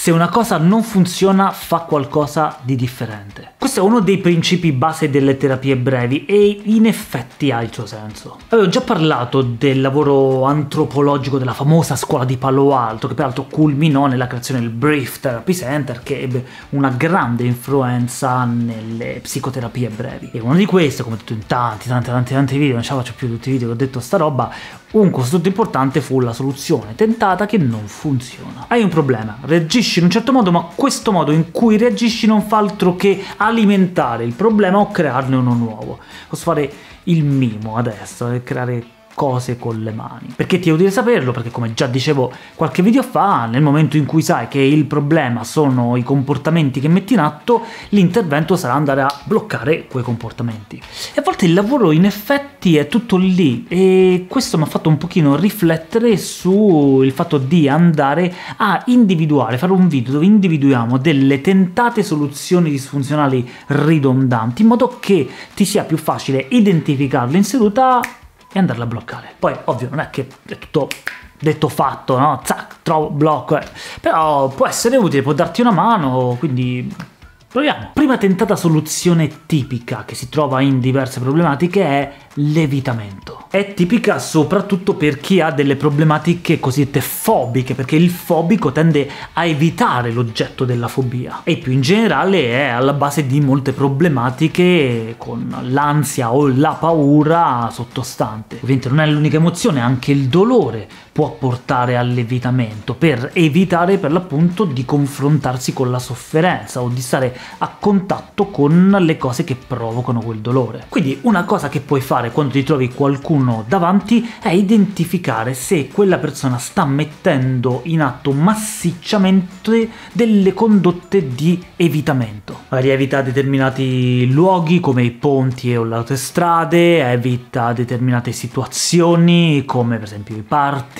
Se una cosa non funziona, fa qualcosa di differente. Questo è uno dei principi base delle terapie brevi e in effetti ha il suo senso. Avevo già parlato del lavoro antropologico della famosa scuola di Palo Alto, che peraltro culminò nella creazione del Brief Therapy Center, che ebbe una grande influenza nelle psicoterapie brevi. E uno di queste, come ho detto in tanti video, non ce la faccio più tutti i video che ho detto sta roba, un costrutto importante fu la soluzione tentata che non funziona. Hai un problema, reagisci in un certo modo, ma questo modo in cui reagisci non fa altro che alimentare il problema o crearne uno nuovo. Posso fare il mimo adesso e creare cose con le mani. Perché ti è utile saperlo? Perché, come già dicevo qualche video fa, nel momento in cui sai che il problema sono i comportamenti che metti in atto, l'intervento sarà andare a bloccare quei comportamenti. E a volte il lavoro in effetti è tutto lì, e questo mi ha fatto un pochino riflettere sul fatto di andare a individuare, fare un video dove individuiamo delle tentate soluzioni disfunzionali ridondanti, in modo che ti sia più facile identificarle in seduta e andarla a bloccare. Poi, ovvio, non è che è tutto detto fatto, no? Zac, trovo, blocco, però può essere utile, può darti una mano, quindi proviamo. Prima tentata soluzione tipica che si trova in diverse problematiche è l'evitamento. È tipica soprattutto per chi ha delle problematiche cosiddette fobiche, perché il fobico tende a evitare l'oggetto della fobia e più in generale è alla base di molte problematiche con l'ansia o la paura sottostante. Ovviamente non è l'unica emozione, anche il dolore può portare all'evitamento, per evitare per l'appunto di confrontarsi con la sofferenza o di stare a contatto con le cose che provocano quel dolore. Quindi una cosa che puoi fare quando ti trovi qualcuno davanti è identificare se quella persona sta mettendo in atto massicciamente delle condotte di evitamento. Magari evita determinati luoghi come i ponti o le autostrade, evita determinate situazioni come per esempio i party,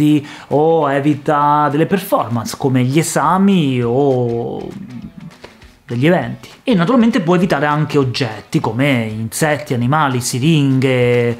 o evita delle performance come gli esami o degli eventi. E naturalmente può evitare anche oggetti come insetti, animali, siringhe,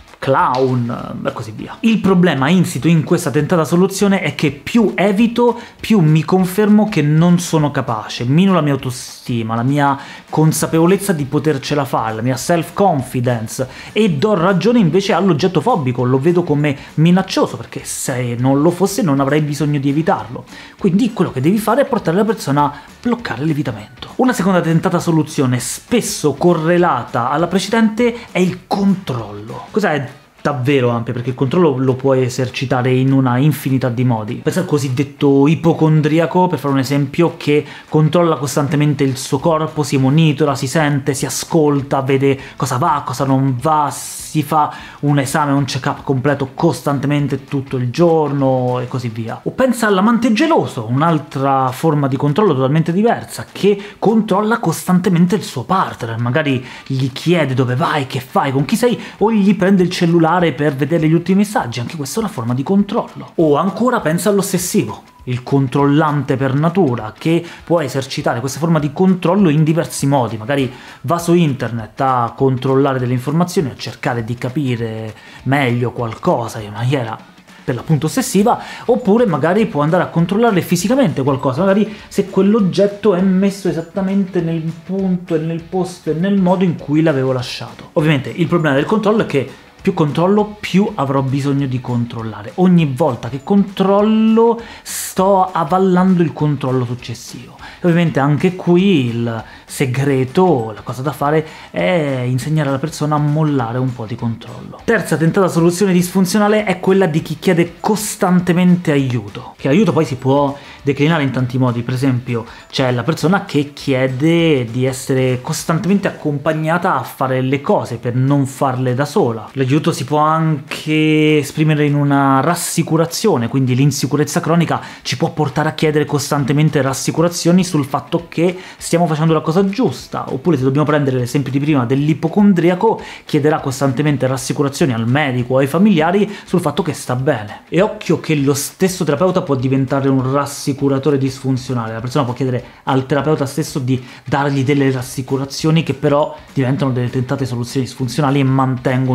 clown e così via. Il problema insito in questa tentata soluzione è che più evito, più mi confermo che non sono capace, meno la mia autostima, la mia consapevolezza di potercela fare, la mia self-confidence, e do ragione invece all'oggetto fobico, lo vedo come minaccioso, perché se non lo fosse non avrei bisogno di evitarlo. Quindi quello che devi fare è portare la persona a bloccare l'evitamento. Una seconda tentata soluzione, spesso correlata alla precedente, è il controllo. Cos'è? Davvero ampio, perché il controllo lo puoi esercitare in una infinità di modi. Pensa al cosiddetto ipocondriaco, per fare un esempio, che controlla costantemente il suo corpo, si monitora, si sente, si ascolta, vede cosa va, cosa non va, si fa un esame, un check-up completo costantemente tutto il giorno e così via. O pensa all'amante geloso, un'altra forma di controllo totalmente diversa, che controlla costantemente il suo partner, magari gli chiede dove vai, che fai, con chi sei, o gli prende il cellulare per vedere gli ultimi messaggi. Anche questa è una forma di controllo. O ancora pensa all'ossessivo, il controllante per natura, che può esercitare questa forma di controllo in diversi modi. Magari va su internet a controllare delle informazioni, a cercare di capire meglio qualcosa in maniera per l'appunto ossessiva, oppure magari può andare a controllare fisicamente qualcosa, magari se quell'oggetto è messo esattamente nel punto e nel posto e nel modo in cui l'avevo lasciato. Ovviamente il problema del controllo è che più controllo, più avrò bisogno di controllare. Ogni volta che controllo sto avvallando il controllo successivo. E ovviamente anche qui il segreto, la cosa da fare è insegnare alla persona a mollare un po' di controllo. Terza tentata soluzione disfunzionale è quella di chi chiede costantemente aiuto. Che aiuto poi si può declinare in tanti modi. Per esempio c'è la persona che chiede di essere costantemente accompagnata a fare le cose per non farle da sola. L'aiuto si può anche esprimere in una rassicurazione, quindi l'insicurezza cronica ci può portare a chiedere costantemente rassicurazioni sul fatto che stiamo facendo la cosa giusta. Oppure, se dobbiamo prendere l'esempio di prima dell'ipocondriaco, chiederà costantemente rassicurazioni al medico o ai familiari sul fatto che sta bene. E occhio che lo stesso terapeuta può diventare un rassicuratore disfunzionale. La persona può chiedere al terapeuta stesso di dargli delle rassicurazioni che però diventano delle tentate soluzioni disfunzionali e mantengono in vita il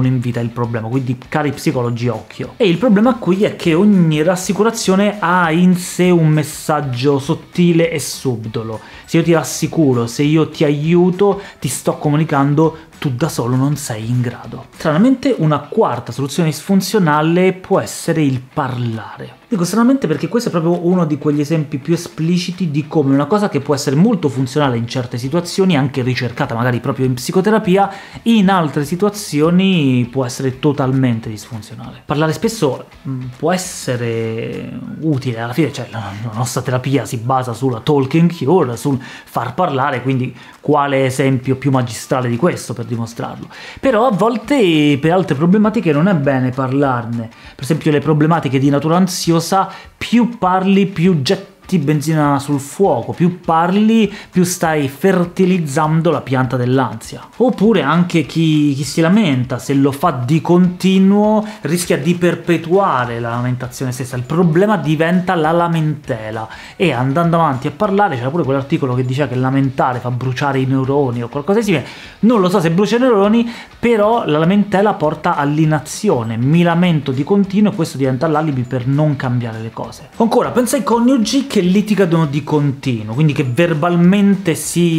il problema, quindi cari psicologi occhio. E il problema qui è che ogni rassicurazione ha in sé un messaggio sottile e subdolo. Se io ti rassicuro, se io ti aiuto, ti sto comunicando tu da solo non sei in grado. Stranamente una quarta soluzione disfunzionale può essere il parlare. Dico stranamente perché questo è proprio uno di quegli esempi più espliciti di come una cosa che può essere molto funzionale in certe situazioni, anche ricercata magari proprio in psicoterapia, in altre situazioni può essere totalmente disfunzionale. Parlare spesso può essere utile, alla fine cioè, la nostra terapia si basa sulla talking cure, sul far parlare, quindi quale esempio più magistrale di questo per dimostrarlo? Però a volte per altre problematiche non è bene parlarne, per esempio le problematiche di natura ansiosa, più parli più getti benzina sul fuoco, più parli più stai fertilizzando la pianta dell'ansia. Oppure anche chi si lamenta, se lo fa di continuo rischia di perpetuare la lamentazione stessa, il problema diventa la lamentela, e andando avanti a parlare, c'era pure quell'articolo che diceva che lamentare fa bruciare i neuroni o qualcosa di simile, non lo so se brucia i neuroni, però la lamentela porta all'inazione, mi lamento di continuo e questo diventa l'alibi per non cambiare le cose. Ancora, pensa ai coniugi che litigano di continuo, quindi che verbalmente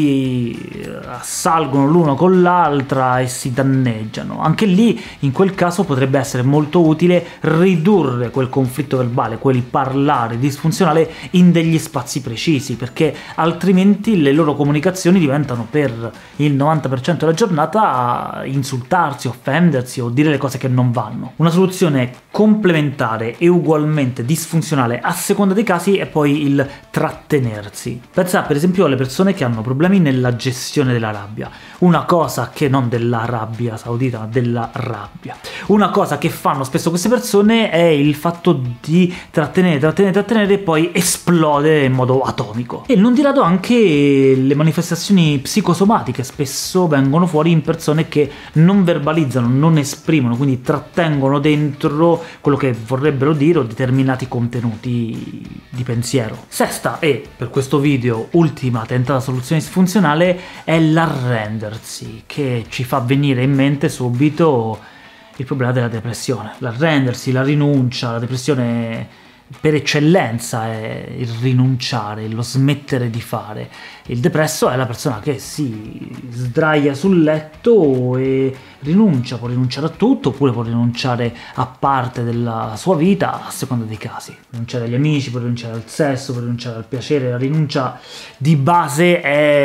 si assalgono l'uno con l'altra e si danneggiano. Anche lì, in quel caso, potrebbe essere molto utile ridurre quel conflitto verbale, quel parlare disfunzionale in degli spazi precisi, perché altrimenti le loro comunicazioni diventano per il 90% della giornata insultarsi, offendersi o dire le cose che non vanno. Una soluzione complementare e ugualmente disfunzionale a seconda dei casi è poi il trattenersi. Pensa per esempio alle persone che hanno problemi nella gestione della rabbia. Una cosa che non dell'Arabia Saudita, ma della rabbia. Una cosa che fanno spesso queste persone è il fatto di trattenere e poi esplodere in modo atomico. E non di rado anche le manifestazioni psicosomatiche spesso vengono fuori in persone che non verbalizzano, non esprimono, quindi trattengono dentro quello che vorrebbero dire o determinati contenuti di pensiero. Sesta e, per questo video, ultima tentata soluzione disfunzionale è l'arrendersi, che ci fa venire in mente subito il problema della depressione. L'arrendersi, la rinuncia, la depressione per eccellenza è il rinunciare, lo smettere di fare. Il depresso è la persona che si sdraia sul letto e rinuncia, può rinunciare a tutto oppure può rinunciare a parte della sua vita a seconda dei casi. Rinunciare agli amici, può rinunciare al sesso, può rinunciare al piacere. La rinuncia di base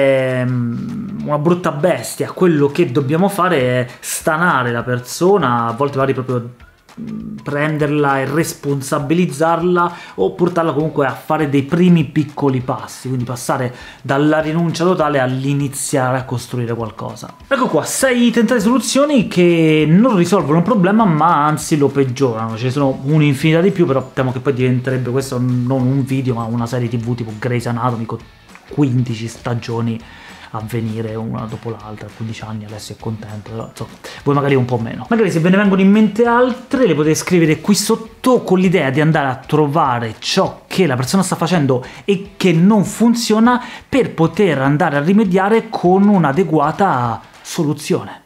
è una brutta bestia. Quello che dobbiamo fare è stanare la persona, a volte magari proprio prenderla e responsabilizzarla o portarla comunque a fare dei primi piccoli passi, quindi passare dalla rinuncia totale all'iniziare a costruire qualcosa. Ecco qua, 6 tentate soluzioni che non risolvono il problema ma anzi lo peggiorano. Ce ne sono un'infinità di più, però temo che poi diventerebbe questo non un video ma una serie TV tipo Grey's Anatomy con 15 stagioni a venire una dopo l'altra, 15 anni adesso è contento, però insomma, voi magari un po' meno. Magari se ve ne vengono in mente altre le potete scrivere qui sotto con l'idea di andare a trovare ciò che la persona sta facendo e che non funziona per poter andare a rimediare con un'adeguata soluzione.